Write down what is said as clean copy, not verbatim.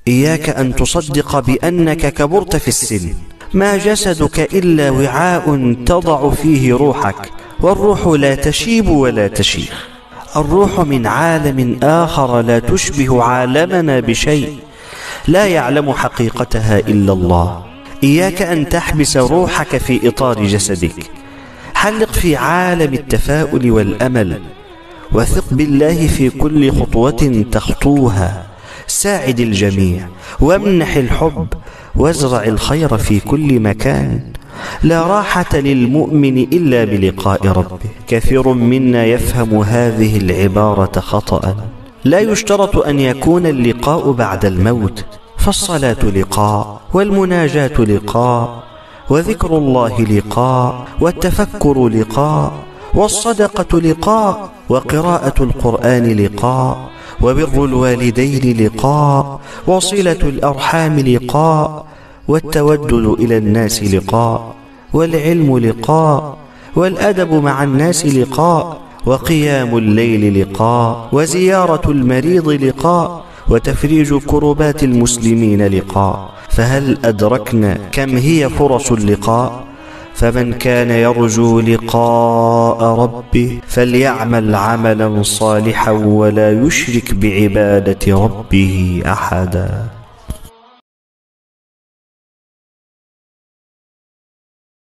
إياك أن تصدق بأنك كبرت في السن. ما جسدك إلا وعاء تضع فيه روحك، والروح لا تشيب ولا تشيخ. الروح من عالم آخر لا تشبه عالمنا بشيء، لا يعلم حقيقتها إلا الله. إياك أن تحبس روحك في إطار جسدك. حلق في عالم التفاؤل والأمل، وثق بالله في كل خطوة تخطوها. ساعد الجميع وامنح الحب، وازرع الخير في كل مكان. لا راحة للمؤمن إلا بلقاء ربه. كثير منا يفهم هذه العبارة خطأ. لا يشترط أن يكون اللقاء بعد الموت، فالصلاة لقاء، والمناجاة لقاء، وذكر الله لقاء، والتفكر لقاء، والصدقة لقاء، وقراءة القرآن لقاء، وبر الوالدين لقاء، وصلة الأرحام لقاء، والتودد إلى الناس لقاء، والعلم لقاء، والأدب مع الناس لقاء، وقيام الليل لقاء، وزيارة المريض لقاء، وتفريج كربات المسلمين لقاء. فهل أدركنا كم هي فرص اللقاء؟ فمن كان يرجو لقاء ربه فليعمل عملا صالحا ولا يشرك بعبادة ربه أحدا.